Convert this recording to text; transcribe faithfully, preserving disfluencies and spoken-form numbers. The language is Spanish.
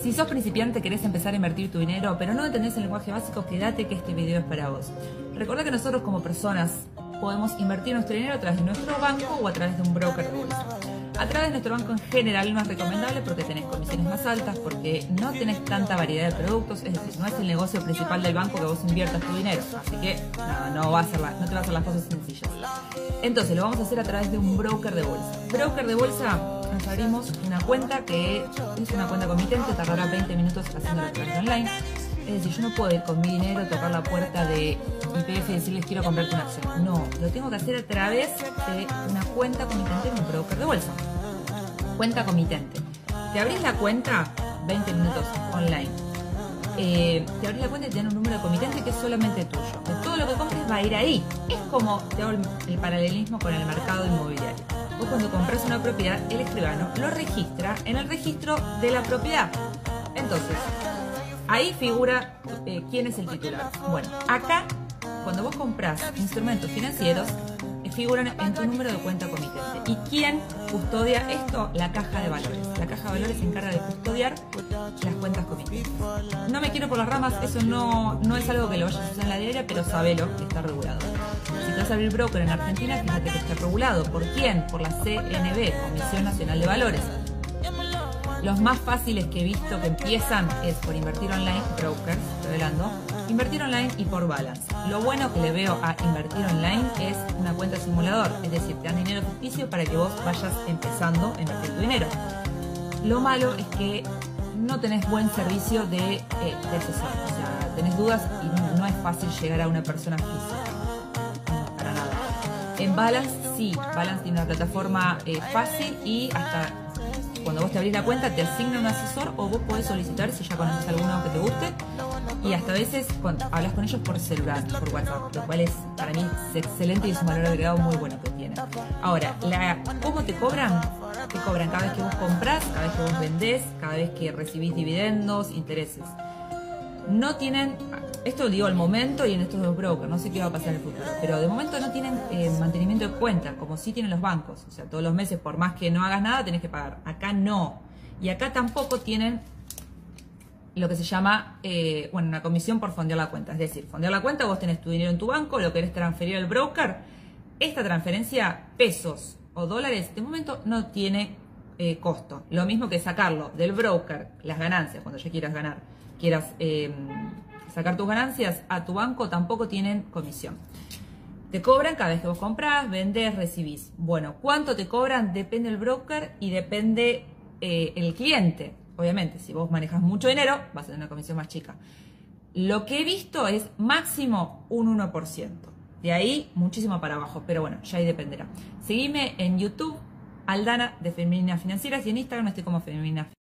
Si sos principiante, querés empezar a invertir tu dinero, pero no entendés el lenguaje básico, quédate que este video es para vos. Recuerda que nosotros como personas podemos invertir nuestro dinero a través de nuestro banco o a través de un broker de bolsa. A través de nuestro banco en general no es recomendable porque tenés comisiones más altas, porque no tenés tanta variedad de productos, es decir, no es el negocio principal del banco que vos inviertas tu dinero, así que no, no, va a ser la, no te va a hacer las cosas sencillas. Entonces lo vamos a hacer a través de un broker de bolsa. Broker de bolsa, nos abrimos una cuenta que es una cuenta comitente, tardará veinte minutos haciendo la transacción online. Es decir, yo no puedo ir con mi dinero, tocar la puerta de Y P F y decirles quiero comprarte una acción. No, lo tengo que hacer a través de una cuenta comitente en un broker de bolsa. Cuenta comitente. Te abrís la cuenta, veinte minutos online. Eh, te abrís la cuenta y te dan un número de comitente que es solamente tuyo. De todo lo que compres va a ir ahí. Es como, te hago el, el paralelismo con el mercado inmobiliario. Vos cuando compras una propiedad, el escribano lo registra en el registro de la propiedad. Entonces, ahí figura eh, quién es el titular. Bueno, acá, cuando vos compras instrumentos financieros, eh, figuran en tu número de cuenta comitente. ¿Y quién custodia esto? La caja de valores. La caja de valores se encarga de custodiar las cuentas comitentes. No me quiero por las ramas, eso no, no es algo que lo vayas a hacer en la diaria, pero sabelo que está regulado. Si te vas a abrir broker en Argentina, fíjate que está regulado. ¿Por quién? Por la C N B, Comisión Nacional de Valores. Los más fáciles que he visto que empiezan es por invertir online, brokers, revelando, invertir online y por balance. Lo bueno que le veo a invertir online es una cuenta simulador, es decir, te dan dinero ficticio para que vos vayas empezando a invertir tu dinero. Lo malo es que no tenés buen servicio de, eh, de asesor, o sea, tenés dudas y no, no es fácil llegar a una persona física, no, para nada. En Balance sí, Balance tiene una plataforma eh, fácil y hasta cuando vos te abrís la cuenta te asigna un asesor o vos podés solicitar si ya conoces alguno que te guste y hasta a veces cuando hablas con ellos por celular, por WhatsApp, lo cual es para mí es excelente y es un valor agregado muy bueno que tiene. Ahora, la, ¿cómo te cobran? Te cobran cada vez que vos comprás, cada vez que vos vendés, cada vez que recibís dividendos, intereses. No tienen, esto lo digo al momento y en estos dos brokers, no sé qué va a pasar en el futuro, pero de momento no tienen eh, mantenimiento de cuenta, como sí tienen los bancos. O sea, todos los meses, por más que no hagas nada, tenés que pagar. Acá no. Y acá tampoco tienen lo que se llama, eh, bueno, una comisión por fondear la cuenta. Es decir, fondear la cuenta, vos tenés tu dinero en tu banco, lo querés transferir al broker. Esta transferencia, pesos o dólares, de momento no tiene eh, costo. Lo mismo que sacarlo del broker, las ganancias, cuando ya quieras ganar, quieras eh, sacar tus ganancias a tu banco, tampoco tienen comisión. Te cobran cada vez que vos comprás, vendés, recibís. Bueno, ¿cuánto te cobran? Depende del broker y depende eh, el cliente. Obviamente, si vos manejas mucho dinero, vas a tener una comisión más chica. Lo que he visto es máximo un uno por ciento. De ahí, muchísimo para abajo. Pero bueno, ya ahí dependerá. Seguime en YouTube, Aldana de Femeninas Financieras, y en Instagram estoy como Femeninas.